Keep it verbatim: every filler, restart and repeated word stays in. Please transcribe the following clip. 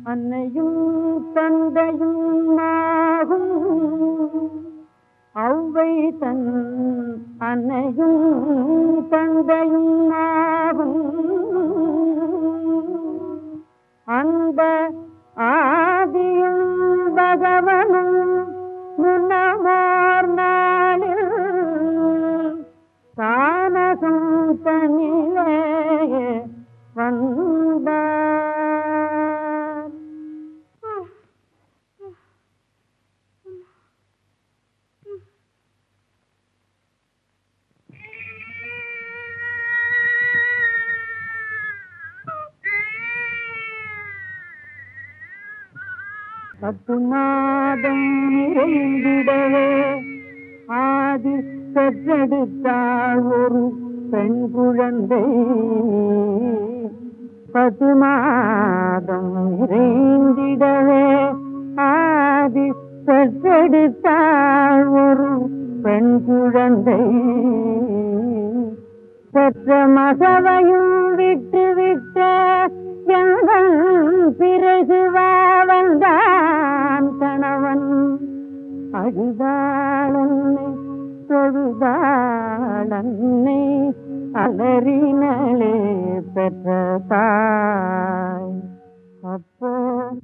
அன்னையும் தந்தையும் ஆகும் அவ்வை தன் அன்னையும் தந்தையும் ஆகும் அந்த ஆதியும் பகவனும் முன்னமோர் நாளில் தானகம் தனிலே வந்தார். பத்து மாதம் நிறைந்திடவே ஆதி பெற்றெடுத்தாள் ஒரு பெண் குழந்தை. பத்து மாதம் நிறைந்திடவே ஆதி பெற்றெடுத்தாள் ஒரு பெண் குழந்தை. பெற்ற மகவையும் விட்டு விட்ட எங்கள் பிறகு வந்தான் கணவன். அழுதாளன்னை தொழுதாளன்னை அலறினளே பெற்ற தாய். அப்போ